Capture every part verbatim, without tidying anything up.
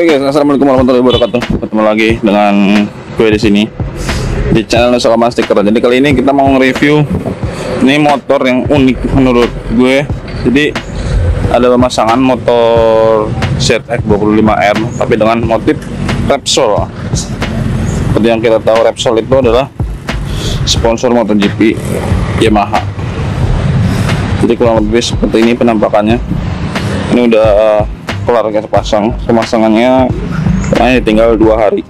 Oke guys, assalamualaikum warahmatullahi wabarakatuh. Ketemu lagi dengan gue di sini di channel Nusa Stiker. Jadi kali ini kita mau nge-review ini motor yang unik menurut gue. Jadi ada pemasangan motor Z X dua puluh lima R tapi dengan motif Repsol. Seperti yang kita tahu, Repsol itu adalah sponsor MotoGP Yamaha. Jadi kurang lebih seperti ini penampakannya. Ini udah uh, kelar kita pasang, pemasangannya hanya tinggal dua hari.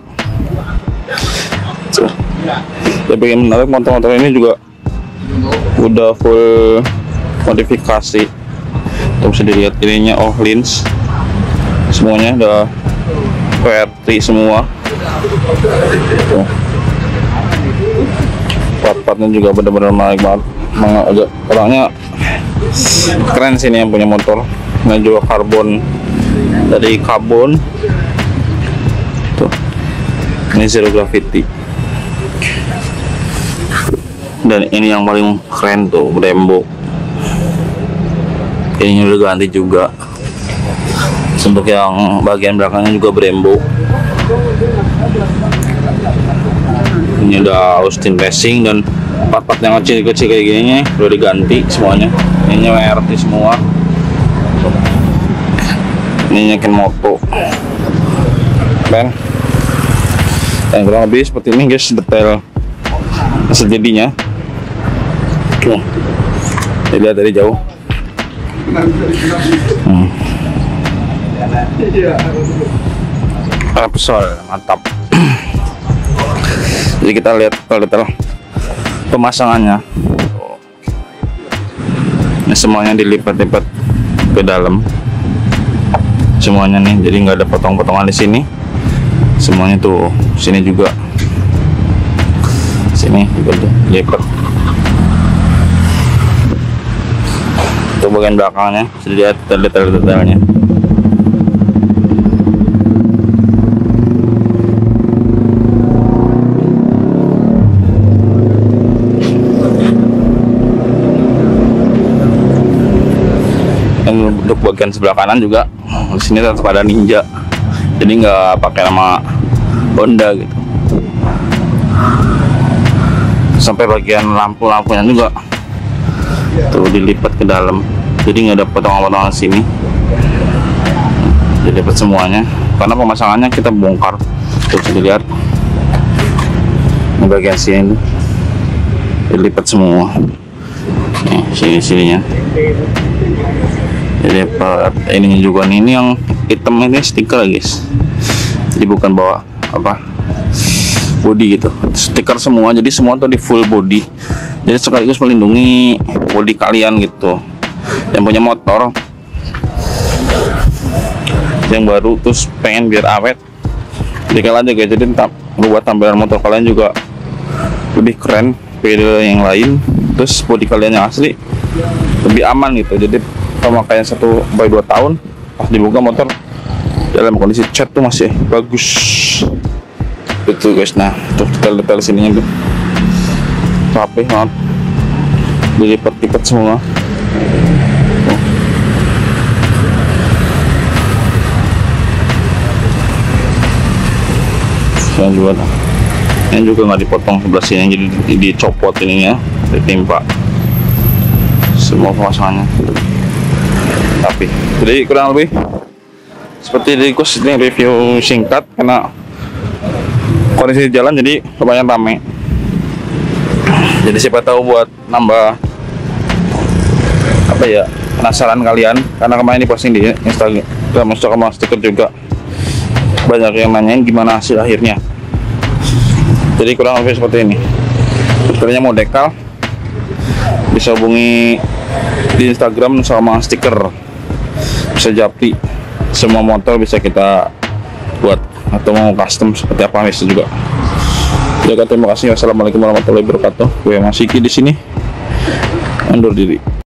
So, tapi yang menarik, motor-motor ini juga udah full modifikasi. Tuh bisa dilihat ininya all lens, semuanya udah P R T semua. Tuh. Part-partnya juga benar-benar menarik banget. Agak orangnya keren sih ini yang punya motor. Ini juga karbon, dari karbon tuh, ini zero gravity. Dan ini yang paling keren tuh, Brembo. Ini udah ganti juga. Untuk yang bagian belakangnya juga Brembo. Ini udah Austin Racing, dan part-part yang kecil-kecil kayak gini udah diganti semuanya. Ini W R T semua. Ini nyakin moto kan, yang kurang lebih seperti ini guys, detail sejadinya. Oke, dilihat dari jauh. hmm. Repsol mantap. Jadi kita lihat detail pemasangannya. Ini semuanya dilipat-lipat ke dalam semuanya nih, jadi nggak ada potong-potongan di sini. Semuanya tuh sini juga, sini juga tuh lipat. Itu bagian belakangnya, bisa dilihat detail-detailnya. Untuk bagian sebelah kanan juga di sini tetap ada Ninja, jadi nggak pakai nama Honda gitu. Sampai bagian lampu-lampunya juga tuh dilipat ke dalam, jadi nggak ada potongan-potongan sini, dilipat semuanya karena pemasangannya kita bongkar. Tuh bisa dilihat ini bagian sini dilipat semua, nih sini sininya. Jadi part ini juga nih, ini yang hitam ini stiker guys, jadi bukan bawa apa body gitu, stiker semua. Jadi semua tuh di full body, jadi sekaligus melindungi body kalian gitu. Yang punya motor yang baru terus pengen biar awet, jadi kalian aja guys. Jadi tetap buat tampilan motor kalian juga lebih keren beda yang lain, terus body kalian yang asli lebih aman gitu. Jadi pemakaian satu sampai dua tahun, pas dibuka motor dalam kondisi cat tuh masih bagus betul guys. Nah tuh detail-detail sininya tuh rapi banget, dilipat-lipat semua. Yang juga ini juga nggak dipotong sebelah sini, jadi dicopot ininya, ditimpa semua pemasangannya. Tapi jadi kurang lebih seperti request, ini review singkat karena kondisi jalan jadi lumayan rame. Jadi siapa tahu buat nambah apa ya, penasaran kalian, karena kemarin diposting di Instagram Nusa Stiker juga banyak yang nanyain gimana hasil akhirnya. Jadi kurang lebih seperti ini. Sebenarnya mau dekal bisa hubungi di Instagram Nusa Stiker, bisa japri semua motor, bisa kita buat, atau mau custom seperti apa bisa juga. Jadi terima kasih. Wassalamualaikum warahmatullahi wabarakatuh. Gue masih di sini undur diri.